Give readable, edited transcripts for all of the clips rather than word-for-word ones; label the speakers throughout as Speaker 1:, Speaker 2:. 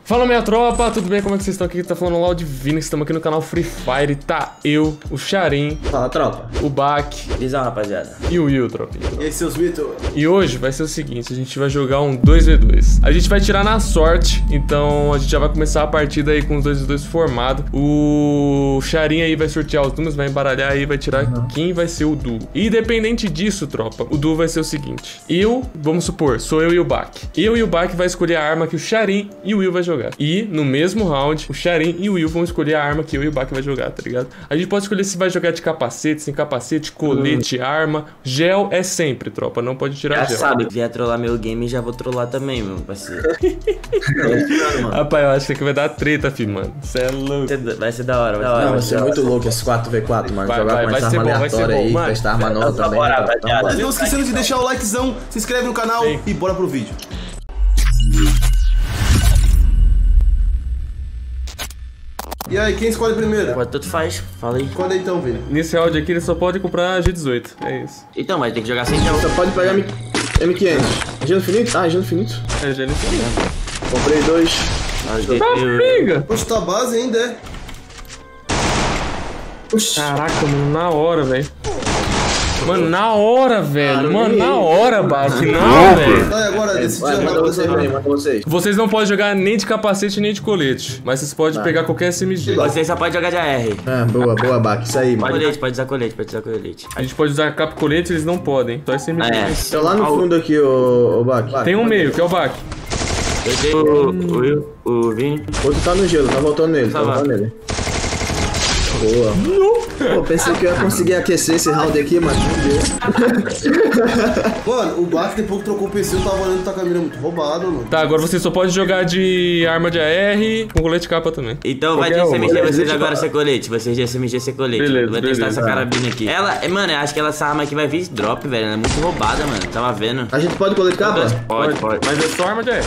Speaker 1: Fala minha tropa, tudo bem? Como é que vocês estão aqui? Tá falando Loud Vini, estamos aqui no canal Free Fire. Tá eu, o Charim.
Speaker 2: Fala tropa.
Speaker 1: O Bak.
Speaker 2: Visão, rapaziada.
Speaker 1: E o Will, tropinha.
Speaker 3: E aí, seus mitos?
Speaker 1: E hoje vai ser o seguinte, a gente vai jogar um 2v2. A gente vai tirar na sorte, então a gente já vai começar a partida aí com os 2v2 formado. O Charim aí vai sortear os números, vai embaralhar aí, vai tirar quem vai ser o duo. Independente disso, tropa, o duo vai ser o seguinte. Vamos supor, sou eu e o Bak. Eu e o Bak vai escolher a arma que o Charim e o Will vai jogar. E no mesmo round, o Charim e o Will vão escolher a arma que eu e o Bak vai jogar, tá ligado? A gente pode escolher se vai jogar de capacete, sem capacete, colete, arma. Gel é sempre, tropa, não pode tirar gel.
Speaker 2: Já sabe, vier trollar meu game, já vou trollar também, meu parceiro.
Speaker 1: Rapaz, eu acho que vai dar treta, fi, mano. Você é louco.
Speaker 2: Vai ser da hora,
Speaker 3: Não, vai ser muito louco esse 4v4, mano. Jogar com essa arma aleatória aí, testar arma nova também. Não esquecendo de deixar o likezão, se inscreve no canal e bora pro vídeo. E aí, quem escolhe primeiro?
Speaker 2: Pode, tanto faz, fala aí.
Speaker 3: Escolhe aí então, Vini.
Speaker 1: Nesse round aqui ele só pode comprar G18, é isso.
Speaker 2: Então, mas tem que jogar sem gel.
Speaker 3: Você pode pegar M500. Gelo infinito? Ah, gelo infinito.
Speaker 1: É, já não sei.
Speaker 3: Comprei dois.
Speaker 1: Amiga!
Speaker 3: Poxa, tá base ainda, é? Oxi.
Speaker 1: Caraca, mano, na hora, velho. Mano, na hora, velho. Mano, na hora, Bak. Não, velho.
Speaker 3: Tá, e agora, decidiu
Speaker 2: manda vocês.
Speaker 1: Vocês não podem jogar nem de capacete, nem de colete. Mas vocês podem pegar qualquer SMG.
Speaker 2: Você só pode jogar de AR.
Speaker 3: Ah, boa, Bak. Isso aí, mano.
Speaker 2: Pode usar colete, pode usar colete.
Speaker 1: A gente pode usar capa e colete, eles não podem. Só SMG.
Speaker 3: Tá lá no fundo aqui, ô Bak.
Speaker 1: Tem um meio, que é o Bak.
Speaker 2: Eu tenho o Vini.
Speaker 3: Outro tá no gelo, tá voltando nele.
Speaker 2: Tá lá.
Speaker 3: Boa. Pô, pensei que eu ia conseguir aquecer esse round aqui, mas meu Deus. Mano, o Bak depois que trocou o PC, eu tava olhando que tá com a mira muito roubado, mano.
Speaker 1: Tá, agora você só pode jogar de arma de AR com colete capa também.
Speaker 2: Então vai de
Speaker 1: Qualquer
Speaker 2: SMG,
Speaker 1: uma.
Speaker 2: vocês agora ser colete. Vocês de SMG ser colete.
Speaker 1: Beleza,
Speaker 2: Vai testar
Speaker 1: beleza.
Speaker 2: essa carabina aqui. Ela, mano, eu acho que essa arma aqui vai vir drop, velho. Ela é muito roubada, mano. Tava vendo.
Speaker 3: A gente pode colete capa?
Speaker 2: Pode.
Speaker 1: Mas é só arma de AR.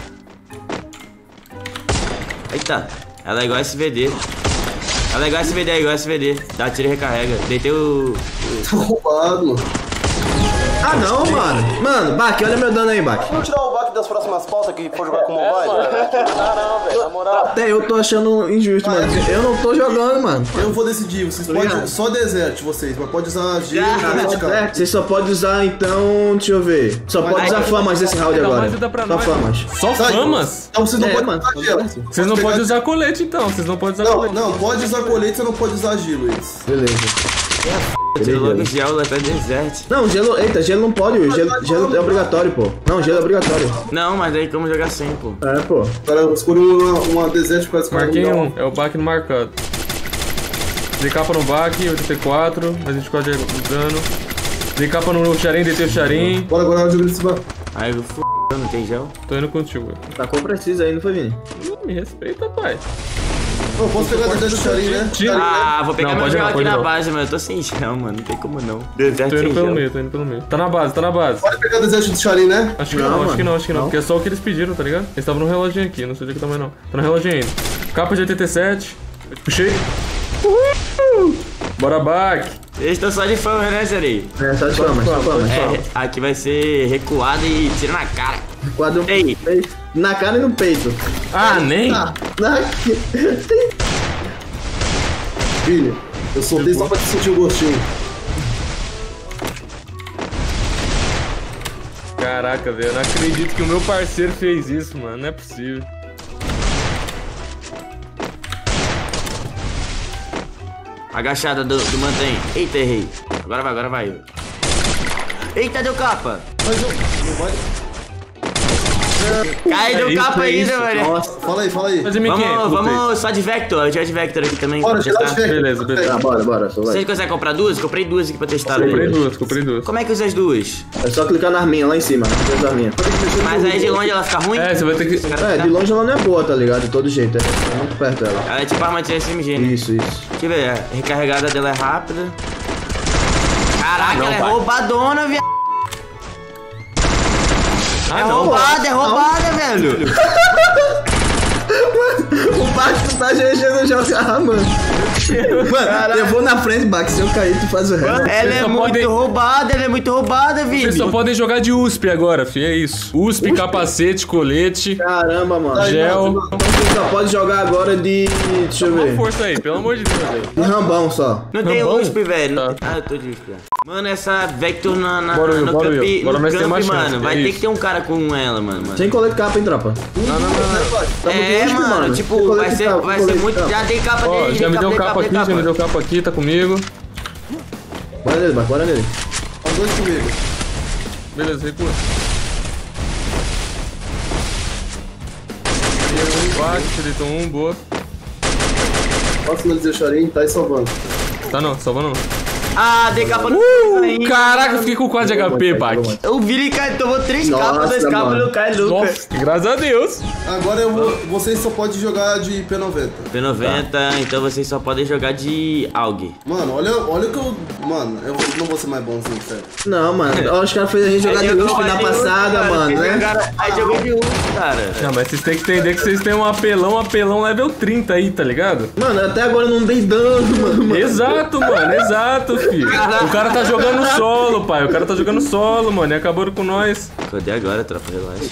Speaker 2: Eita, ela é igual SVD. Ela é igual SVD. Dá tiro e recarrega. Deitei o...
Speaker 3: Tá roubado, mano. Ah, não, mano. Mano, Bak, olha meu dano aí, Bak.
Speaker 4: Vamos tirar o Bak das próximas pautas que for jogar com mobile? Não, velho, na moral.
Speaker 3: Até eu tô achando injusto, mano. Eu não tô jogando, mano.
Speaker 4: Eu vou decidir, vocês podem só desert, vocês, mas pode usar gelo e colete, cara.
Speaker 3: Você só pode usar, então, deixa eu ver. Só pode usar famas nesse round agora.
Speaker 1: mas dá pra
Speaker 3: Só
Speaker 1: nós.
Speaker 3: famas.
Speaker 1: Só famas?
Speaker 4: Então vocês não podem
Speaker 3: mano.
Speaker 4: usar gelo.
Speaker 1: Vocês não podem usar colete, então. Vocês não podem usar colete.
Speaker 4: Não, pode usar colete, você não pode usar gelo, eles.
Speaker 3: Beleza.
Speaker 2: Tiro logo gel, até desert.
Speaker 3: Não, gelo. Eita, gelo não pode. Gelo é obrigatório, pô. Não, gelo é obrigatório.
Speaker 2: Não, mas aí como jogar sem, pô.
Speaker 3: É, pô.
Speaker 4: Cara, eu escolhi uma desert pra esse cara.
Speaker 1: Marquei um, é o Bak no marcado. Dei capa no Bak, 84, mais 24 de dano. Dei capa no Charim, deitei o Charim.
Speaker 4: Bora, agora eu jogo de cima.
Speaker 2: Aí eu não tem gel.
Speaker 1: Tô indo contigo.
Speaker 3: Tacou preciso aí, não foi, Vini?
Speaker 1: Me respeita, pai.
Speaker 4: Eu posso pegar a desert do Charim, né?
Speaker 1: Tira.
Speaker 2: Ah, vou pegar
Speaker 1: Não,
Speaker 2: meu
Speaker 1: pode
Speaker 2: gel
Speaker 1: não,
Speaker 2: aqui
Speaker 1: pode
Speaker 2: na
Speaker 1: não.
Speaker 2: base, mano. Eu tô sem gel, mano. Não tem como não. Desert
Speaker 1: Tô indo
Speaker 2: sem
Speaker 1: pelo
Speaker 2: gel.
Speaker 1: meio, tô indo pelo meio. Tá na base, tá na base.
Speaker 4: Pode pegar a desert do Charim, né?
Speaker 1: Acho que não, acho que não. Porque é só o que eles pediram, tá ligado? Eles estavam no reloginho aqui, não sei de que tamanho não. Tá no reloginho ainda. Capa de 87. Puxei. Uhul! Bora, Bak.
Speaker 2: Eles estão só de fama, né, Zeri?
Speaker 3: É, só de famas, só de famas.
Speaker 2: É, aqui vai ser recuado e tiro na cara.
Speaker 3: Quadro
Speaker 2: Ei.
Speaker 3: na cara e no peito.
Speaker 1: Ah, nem?
Speaker 4: Filho, eu soltei só pra te sentir o gostinho.
Speaker 1: Caraca, velho, eu não acredito que o meu parceiro fez isso, mano. Não é possível.
Speaker 2: Agachada do mantém. Eita, errei. Agora vai. Eita, deu capa.
Speaker 4: Mas não vai.
Speaker 2: Cai, deu capa ainda, velho.
Speaker 3: Nossa.
Speaker 4: Fala aí.
Speaker 1: Mas M500,
Speaker 2: Vamos só de Vector. Eu tinha de Vector aqui também.
Speaker 4: Bora,
Speaker 2: pra
Speaker 4: tirar
Speaker 2: testar.
Speaker 4: de Vector.
Speaker 1: Beleza.
Speaker 3: Ah, bora, só vai.
Speaker 2: Vocês conseguem comprar duas? Comprei duas aqui pra testar.
Speaker 1: Comprei duas.
Speaker 2: Como é que usa as duas?
Speaker 3: É só clicar na arminha lá em cima. Na arminha.
Speaker 2: Mas aí de longe ela fica ruim?
Speaker 1: É, você vai ter que...
Speaker 3: É, de longe ela não é boa, tá ligado? De todo jeito. É muito perto dela.
Speaker 2: Ela é tipo arma de SMG, né?
Speaker 3: Isso.
Speaker 2: Deixa eu ver, a recarregada dela é rápida. Caraca,
Speaker 1: Não,
Speaker 2: ela é
Speaker 1: pai.
Speaker 2: roubadona, viado.
Speaker 1: Ah,
Speaker 2: É
Speaker 1: não.
Speaker 2: roubada, velho.
Speaker 3: O Bak tá GG no jogar, mano. Mano, eu vou na frente, Bax. Se eu cair, tu faz o resto.
Speaker 2: Ela é muito roubada, Vini.
Speaker 1: Vocês só podem jogar de USP agora, fi. É isso. USP, capacete, colete.
Speaker 3: Caramba, mano.
Speaker 1: Gel.
Speaker 3: Então você só pode jogar agora de... Deixa eu ver.
Speaker 1: Força aí, pelo amor de Deus, velho.
Speaker 3: De rambão só.
Speaker 2: Não tem
Speaker 1: Rambão?
Speaker 2: USP, velho.
Speaker 1: Tá.
Speaker 2: Ah, eu tô de USP. Mano, essa Vector no camp,
Speaker 1: Agora nós temos mais chance,
Speaker 2: mano. Vai
Speaker 1: é
Speaker 2: ter
Speaker 1: isso.
Speaker 2: que ter um cara com ela, mano.
Speaker 3: Sem colete capa, hein, tropa?
Speaker 4: Não.
Speaker 2: É, mano, tipo, vai ser muito... Já dei capa
Speaker 1: Ó,
Speaker 2: dele,
Speaker 1: já me deu capa aqui, já me deu capa aqui, tá comigo.
Speaker 3: Bora nele, Bax, bora nele.
Speaker 4: Os dois comigo.
Speaker 1: Beleza, recua. Deitou um, boa.
Speaker 4: Posso finalizar o Charim, tá aí salvando.
Speaker 1: Tá não, salvando não.
Speaker 2: Ah, dei capa no...
Speaker 1: Caraca, eu fiquei com 4 de HP, Bac.
Speaker 2: O Vini tomou 3 capas, 2 capas e não cai nunca.
Speaker 1: Nossa, graças a Deus.
Speaker 4: Agora vocês só podem jogar de P90.
Speaker 2: P90, então vocês só podem jogar de AUG.
Speaker 4: Mano, olha o que eu... Mano, eu não vou ser mais bonzinho, sério.
Speaker 3: Não, mano. Os caras fez a gente jogar de USP na passada, mano, né?
Speaker 2: Aí jogou de USP, cara.
Speaker 1: Não, mas vocês têm que entender que vocês têm um apelão level 30 aí, tá ligado?
Speaker 3: Mano, até agora eu não dei dano, mano.
Speaker 1: Exato, mano, exato, filho. O cara tá jogando solo, pai. O cara tá jogando solo, mano. E acabaram com nós.
Speaker 2: Cadê agora, tropa? Relaxa.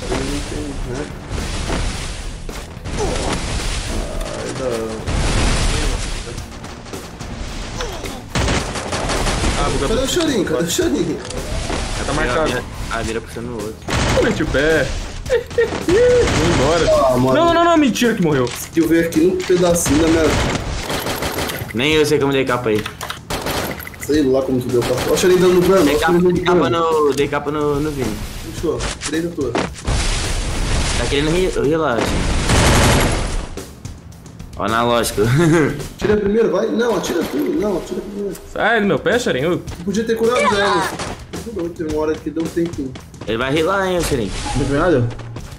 Speaker 4: Cadê o Charim? Cadê o Charim?
Speaker 1: Tá marcado.
Speaker 2: A mira puxando o outro.
Speaker 1: Mete o pé. Vou embora. Não, mentira que morreu.
Speaker 4: Que eu vejo aqui um pedacinho da minha...
Speaker 2: Nem eu sei como dei capa aí.
Speaker 4: Sei lá como tu deu capa. Olha o Charim dando no plano.
Speaker 2: Dei capa no Vini.
Speaker 4: Puxou. Direita tua.
Speaker 2: Tá querendo relaxa. Ó, analógico.
Speaker 4: Tira primeiro, vai. Não, atira tudo. Não, atira primeiro.
Speaker 1: Sai do meu pé, Charinho.
Speaker 4: Podia ter curado ela. Tem uma hora que deu um tempinho.
Speaker 2: Ele vai rilar, hein, Xerinho.
Speaker 3: Não tem nada?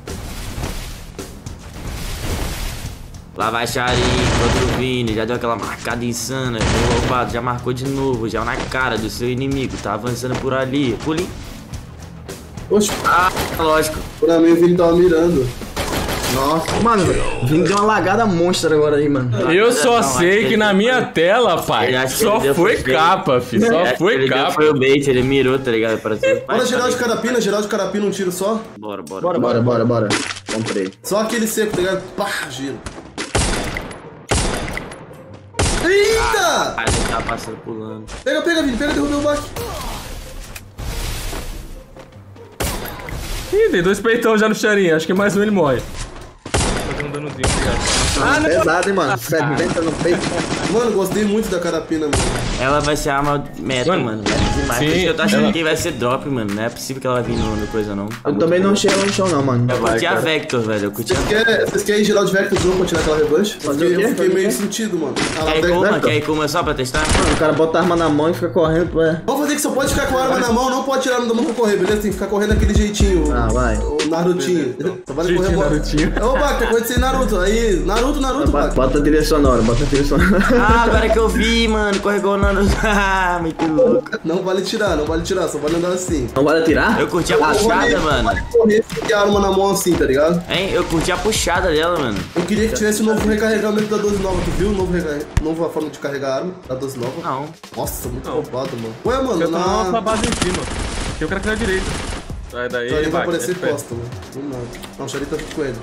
Speaker 2: Lá vai Charim contra o Vini, já deu aquela marcada insana, foi roubado, já marcou de novo, já na cara do seu inimigo, tá avançando por ali, pulinho.
Speaker 4: Oxe,
Speaker 2: Ah, lógico.
Speaker 4: pra mim o Vini tava mirando.
Speaker 3: Nossa, mano, o Vini deu uma lagada monstra agora aí, mano.
Speaker 1: Eu só sei que na minha tela, pai, só foi capa, filho. Só foi capa.
Speaker 2: Foi o bait, ele mirou, tá ligado?
Speaker 4: Bora geral de carapina, um tiro só.
Speaker 2: Bora.
Speaker 3: Bora. Comprei.
Speaker 4: Só aquele seco, tá ligado? Pá, giro. Eita!
Speaker 2: Ah, ele tá passando pulando.
Speaker 4: Pega, Vini, derrubei o baque.
Speaker 1: Ih, tem 2 peitão já no Charinho, acho que mais um ele morre. Fazendo um danozinho, obrigado.
Speaker 3: Pesado, hein, mano. 70 no peito.
Speaker 4: Mano, gostei muito da carapina, mano.
Speaker 2: Ela vai ser a arma meta, mano. Demais.
Speaker 1: Sim,
Speaker 2: Por isso que eu tô achando
Speaker 1: ela...
Speaker 2: que vai ser drop, mano. Não é possível que ela vai vir no coisa, não.
Speaker 3: Eu também não chego no chão, não, mano.
Speaker 2: Eu curti a Vector, velho. Eu curti a
Speaker 4: Vocês querem geral de Vector Zoom pra tirar aquela revanche? Eu fiquei meio sentido, mano.
Speaker 2: Quer ir com uma só pra testar?
Speaker 3: Mano, o cara bota a arma na mão e fica correndo, pô.
Speaker 4: Vamos fazer que só pode ficar com a arma na mão, não pode tirar a arma da mão pra correr, beleza? Tem que ficar correndo daquele jeitinho.
Speaker 3: Ah, vai.
Speaker 4: O Narutinho. Só vale correr embora.
Speaker 1: Narutinho.
Speaker 4: Ô, Bac, tá correndo sem Naruto. Aí, Naruto, Bac.
Speaker 3: Bota a trilha sonora,
Speaker 2: Ah, agora que eu vi, mano. Corregou o Naruto. Ah, muito louco.
Speaker 4: Não vale tirar, só vale andar assim.
Speaker 3: Não vale atirar?
Speaker 2: Eu curti a puxada, mano.
Speaker 4: Vale correr sem a arma na mão assim, tá ligado?
Speaker 2: Hein? Eu curti a puxada dela, mano.
Speaker 4: Eu queria que tivesse um novo recarregamento da 12 nova. Tu viu o nova forma de carregar a arma da 12 nova?
Speaker 2: Não.
Speaker 4: Nossa, muito roubado, mano. Ué, mano,
Speaker 1: Eu tô na nossa base em cima. Aqui eu quero que na direita. Sai daí,
Speaker 4: Ele vai
Speaker 1: Bac,
Speaker 4: aparecer
Speaker 1: mete o pé.
Speaker 4: costa, mano. Do nada. Não, o Charita tá com ele.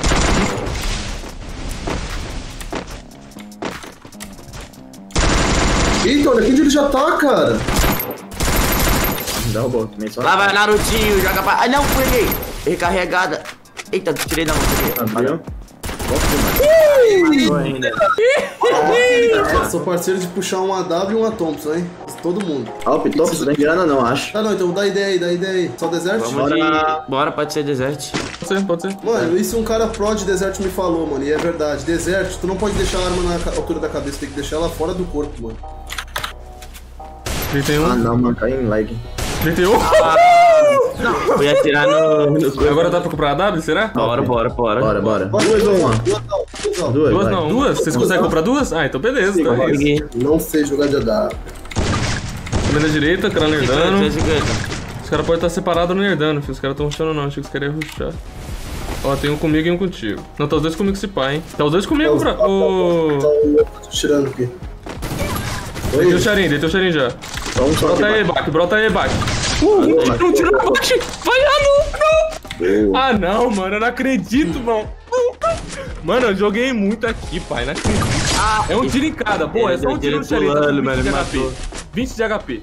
Speaker 4: Eita, olha aqui onde ele já tá, cara.
Speaker 3: Derrubou, também só.
Speaker 2: Lá vai Narutinho, joga pra... Ai, não, peguei. Recarregada. Eita, tirei da mão.
Speaker 3: Valeu.
Speaker 2: Matou ainda.
Speaker 4: Sou parceiro de puxar um AW e uma Thompson, hein? Todo mundo.
Speaker 3: Ah, o Pitops não é grana não, acho.
Speaker 4: Tá, não, então dá ideia aí. Só desert?
Speaker 2: Vamos de... Bora, pode ser desert.
Speaker 1: Pode ser.
Speaker 4: Mano, isso um cara pro de desert me falou, mano, e é verdade. Desert, tu não pode deixar a arma na altura da cabeça, tem que deixar ela fora do corpo, mano.
Speaker 1: 31.
Speaker 3: Ah, não, mano, cai em lag.
Speaker 1: 31.
Speaker 2: Eu ia atirar no...
Speaker 1: Agora dá pra comprar a W, será?
Speaker 2: Bora.
Speaker 3: Bora.
Speaker 4: Duas ou uma?
Speaker 3: Duas,
Speaker 1: Duas
Speaker 3: vai.
Speaker 1: não, duas? Vocês conseguem comprar duas? Ah, então beleza. Então é isso.
Speaker 4: Não sei jogar de AW.
Speaker 1: Também na direita, cara nerdando.
Speaker 2: 50.
Speaker 1: Os caras podem estar separados no nerdando, filho. Os caras estão rushando não, achei que os caras iam rushar. Ó, tem um comigo e um contigo. Não, tá os dois comigo se pá, hein. Tá os dois comigo, bro.
Speaker 4: Tô tirando aqui.
Speaker 1: Deitei o Charin já. Brota aí, Bak. Não tira o Bak. Vai, não. Ah, não, mano. Eu não acredito, mano. Mano, eu joguei muito aqui, pai. Não acredito. É um tiro em cada. Pô, é só um tiro no Charin. 20 de HP. 20 de HP.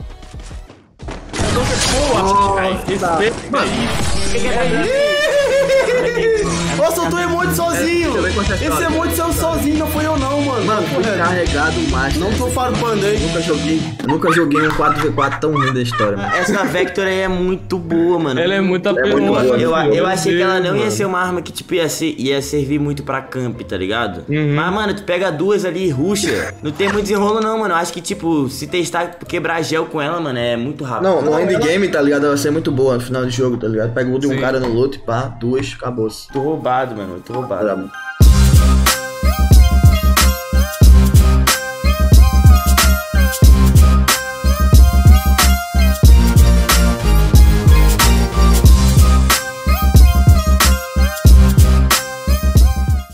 Speaker 4: Ô, soltou emote sozinho. Esse emote saiu sozinho, não foi eu não, mano.
Speaker 3: Mano, fui carregado macho.
Speaker 4: Não tô farpando aí.
Speaker 3: Nunca joguei um 4v4 tão ruim da história, mano.
Speaker 2: Essa Vector aí é muito boa, mano.
Speaker 1: Ela é muito apelona.
Speaker 2: Eu achei que ela não ia ser uma arma que, tipo, ia servir muito pra camp, tá ligado? Mas, mano, tu pega duas ali e rusha. Não tem muito desenrolo não, mano. Eu acho que, tipo, se testar quebrar gel com ela, mano, é muito rápido.
Speaker 3: Não, no endgame, tá ligado? Ela vai ser muito boa no final de jogo, tá ligado? Pega o de um cara no loot, pá, duas, acabou-se.
Speaker 2: Tô roubado, mano. Tô roubado.